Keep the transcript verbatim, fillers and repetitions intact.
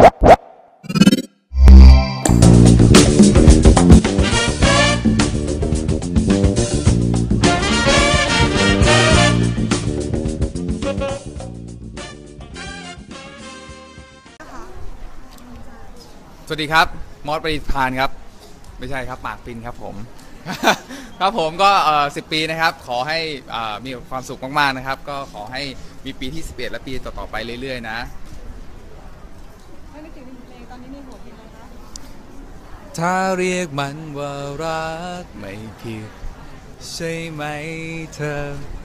สวัสดีครับมอสปริพานครับไม่ใช่ครับปากปินครับผม ครับผมก็เอ่อสิบปีนะครับขอให้อ่ามีความสุขมากๆนะครับก็ขอให้มีปีที่สิบเอ็ดและปีต่อๆไปเรื่อยๆนะไม่ไม่ถึงเพลงตอนนี้ในหัวเพลงอะไรคะถ้าเรียกมันว่ารักไม่ผิดใช่ไหมเธอ